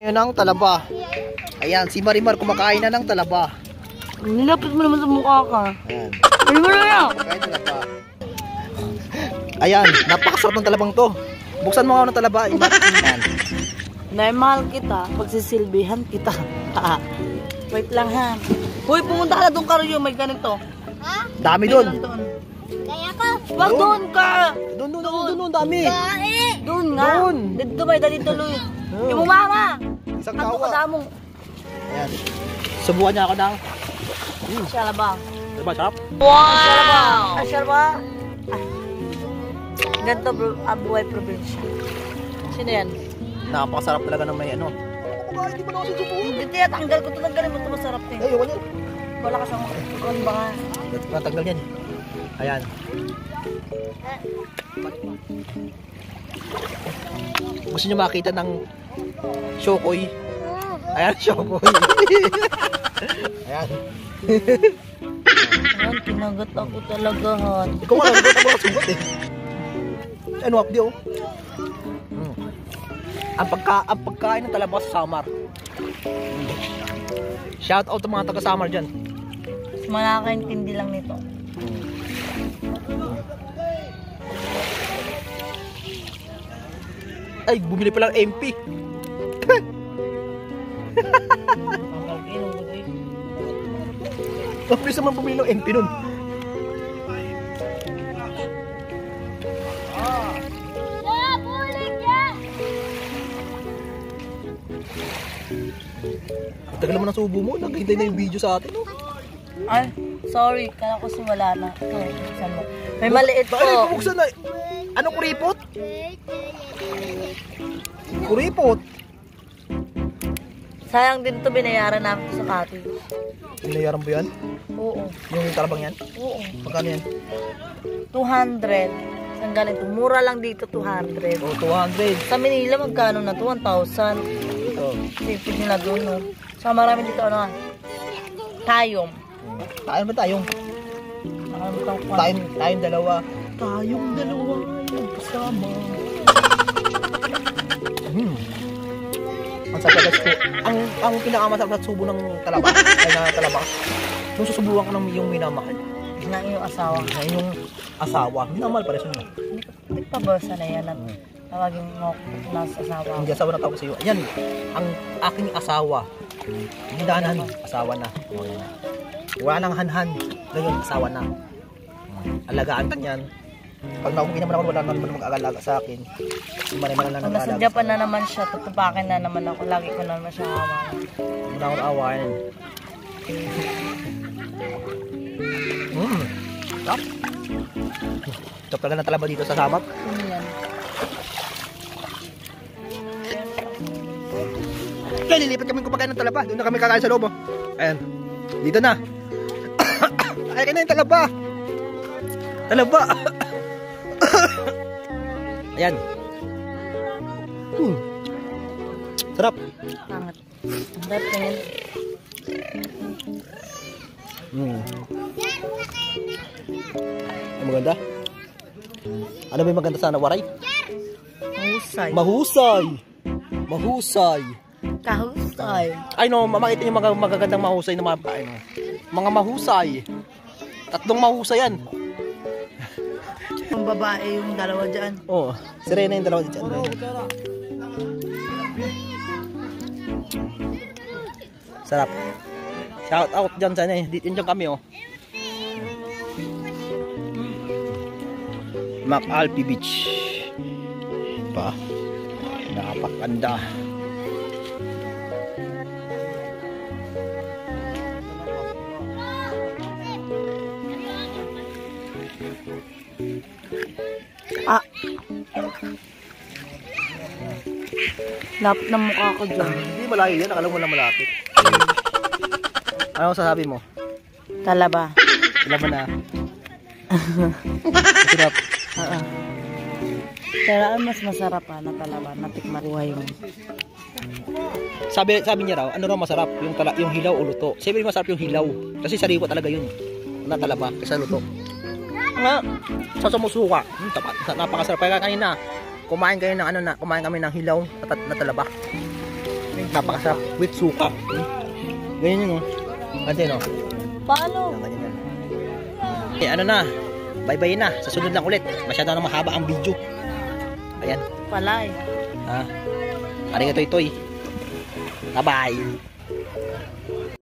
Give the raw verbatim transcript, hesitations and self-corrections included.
Yan ang talaba. Ayan, si Marimar kumakain na ng talaba. Nilapit mo naman sa mukha ka. Ayan. Ano mo na yan? Kumakain talaba. Ayan, napakasarap ng talabang to. Buksan mo ako ng talaba. Ayan. Nay, mahal kita. Pagsisilbihan kita. Wait lang ha. Uy, pumunta ka na doon Karyo. May ganito. Ha? Dami May doon. ganun doon. Kaya ko. Wag doon ka. Doon, doon, doon, doon, dami. Dali. Doon nga. Doon. Dito may dali tuloy. Yung mama. Isang Kanto kawa. ka damo. Ayan. Subukan niya ako ng... Mm. Siya ba? Diba, sarap? Wow! Siya ba? Ah. Ganito bro, Abuhay Probinsya. Sino yan? Napakasarap talaga ng may ano. Hindi mo na kasi subukan. Hindi tiya, tanggal ko ito. Tanggalin mo ito masarap eh. Eh, wala. Wala ka sa kung ba nga. Natanggal yan. Ayan. Gusto nyo makita ng shokoy? Ayan, shokoy. Ayan. Ayan, kinagat ako talaga han. Ikaw nga, nagkot ako nakasugot eh. Ano, updi oh. Hmm. Ang, pagka, ang pagkain ng talaba sa Samar. Hmm. Shout out sa mga taga Samar dyan. Mas malakaintindi lang nito. Ay, bumili pa lang M P. Mabilis naman bumili ng M P nun. Ang tagal naman ang subo mo. Naghintay na yung video sa atin. Oh. Ay, sorry. Kala ko si wala na. Ito, buksan mo. May maliit Bakit po. bubuksan na? Ano kuripot? Kuripot? Sayang din to binayaran namin to sa cottage. Binayaran mo yan? Oo. Yung talabang yan? Oo. Magkano yan? two hundred. Saan ganito? Mura lang dito, two hundred. Oh, two hundred. Sa Manila, magkano na to? one thousand. Oh. Sipid nila doon, no? Sa marami dito, ano nga? Tayong. Tayo ba tayong? Nakalimutan ko. Tayong, tayong dalawa. Tayong dalawa yung kasama. Hmm. Ang sarap na subo. Ang, ang pinakamasarap na subo ng talaba. Ay na talaba. Nung susubukan ko ng yung minamahal. Na iyong asawa. Na yung asawa. Minamahal pa rin siya. Hindi pa bolsa na yan at tawagin mo nasa asawa. Hindi asawa na tawag sa iyo. Yan. Ang aking asawa. Hindi dahanan. Asawa na. Wala nang hanhan. Ngayon, asawa na. Alagaan ka niyan. Pag nauwi naman ako, wala naman mag-aalaga sa akin. Mani-mani lang Pag nasa Japan na naman siya, tutupakin na naman ako. Lagi ko naman siya awayan. Hindi na ako awayan. Mmm. Stop. Stop talaga ng talaba dito sa Samar. Ano yan? Kaya lilipat kami kumakain ng talaba. Doon na kami kakain sa loob. Oh. Ayan. Dito na. Ay, na yung talaba. Talaba. Ayan. Hmm. Sarap. Angat. Ang sarap tingin. Hmm. Ang maganda. Ano ba yung maganda sana? Waray? Mahusay. Mahusay. Mahusay. Kahusay. Ay no, makita niyo mga magagandang mahusay na mga ay, no. Mga mahusay. Tatlong mahusay yan. Yung babae yung dalawa dyan. Oh, si Rena yung dalawa dyan. Sarap. Shout out dyan sa eh. Dito dyan kami oh. Macalpi Beach. Pa. Napakanda. Ah. Lapit ng mukha ko dyan. Hindi malayo yan. Akala mo lang malapit. Ano sasabi mo? Talaba. Talaba na. Sarap. Oo. Pero ang mas masarap pa na talaba. Natikman ko yung... Sabi sabi niya raw, ano raw masarap? Yung tala, yung hilaw o luto. Sabi masarap yung hilaw. Kasi sariwa talaga yun. Na talaba kaysa luto. Nga, sa sumusuka. Hmm, tapat, napakasarap. Kaya kanina, kumain kayo ng ano na, kumain kami ng hilaw at na talaba. Napakasarap with suka. Hmm? Ganyan yun, oh. Ganyan, oh. Paano? Yan, ganyan yan. Eh, ano na? Bye-bye na. Sa sunod lang ulit. Masyado na mahaba ang video. Ayan. Palay. Ha? Arigato itoy. Bye-bye.